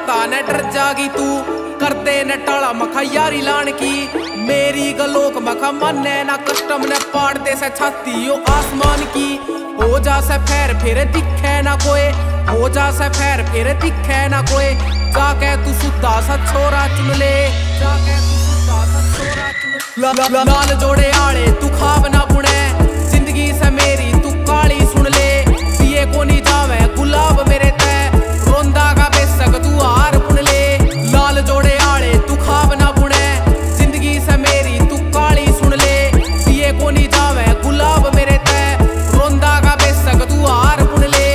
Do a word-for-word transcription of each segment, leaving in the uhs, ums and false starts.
बाता ने डर जागी तू कर दे न टाला मखा यारी लान की मेरी गलोक मखा मन्ने ना कस्टम ने पाड़ दे से छाती यो आसमान की हो जा से फेर फिर दिखे ना कोई हो जा से फेर फिर दिखे ना कोई जाके तू सुद्धा सा छोरा चुन ले जाके तू सुद्धा सा छोरा चुन ले लाल जोड़े आले तू खाब ना बुने जिंदगी से मेरी तू काली सुन ले पिए को नहीं जावे गुलाब मेरे ते रोंदा का बेसक तू हार बुन ले लाल जोड़े आले तू खाब ना बुने जिंदगी से मेरी तू काली सुन ले पिए को नहीं जावे गुलाब मेरे ते रोंदा का बेसक तू हार बुन ले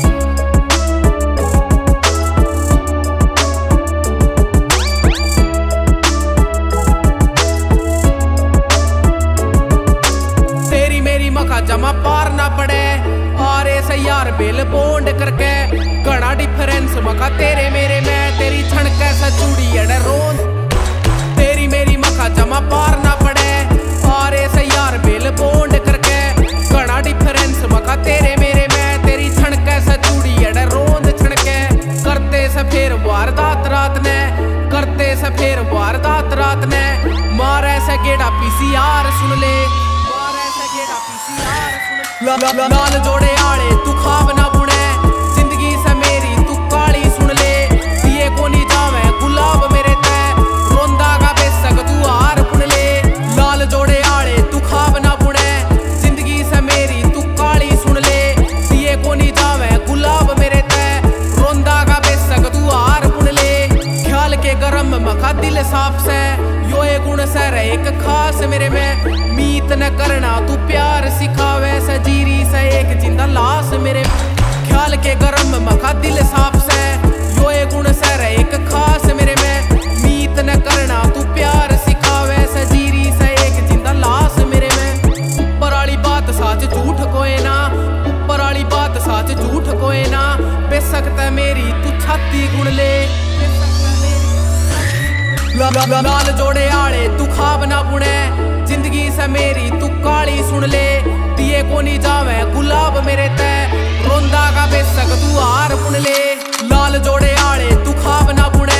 तेरी मेरी मखा जमा पार ना पड़े और ऐसे यार बेल बॉन्ड करके घना डिफरेंस मखा तेरे मेरे में तेरी छण कैसा चूड़ी अड़े रोन तेरी मेरी मखा जमा पार ना पड़े और ऐसे यार बेल बॉन्ड करके घना डिफरेंस मखा तेरे मेरे में तेरी छण कैसा चूड़ी अड़े रोंद छणके करते से फिर वारदात रात ने करते से फिर वारदात रात ने मारे से गेड़ा पीसीआर सुन ले मारे से गेड़ा पीसीआर सुन ले लाल जोड़े आले तू खाब ना बुने जिंदगी से मेरी तू काली सुन ले पिए को नहीं जावे गुलाब मेरे ते रोंदा का बेसक तू हार बुन ले लाल जोड़े आले तू खाब ना बुने जिंदगी से मेरी तू काली सुन ले पिए को नहीं जावे गुलाब मेरे ते रोंदा का बेसक तू हार बुन ले ख्याल के गरम मखा दिल साफ से यो एक गुण से रहे एक खास मेरे में मीत न करना तू प्यार सिखावे से जीरी से एक जिंदा लाश मेरे ख्याल के गरम मखा दिल साफ से यो एक गुण से रहे एक खास मेरे में मीत न करना तू प्यार सिखावे से जीरी से एक जिंदा लाश मेरे में ऊपर वाली बात सच झूठ कोई ना ऊपर वाली बात सच झूठ कोई ना बेसकता मेरी तू छाती गुण ले लाल जोड़े आले तू खाब ना बुने जिंदगी से मेरी तू काली सुन ले पिए को नहीं जावे गुलाब मेरे ते रोंदा का बेसक तू हार बुन ले लाल जोड़े आले तू खाब ना बुने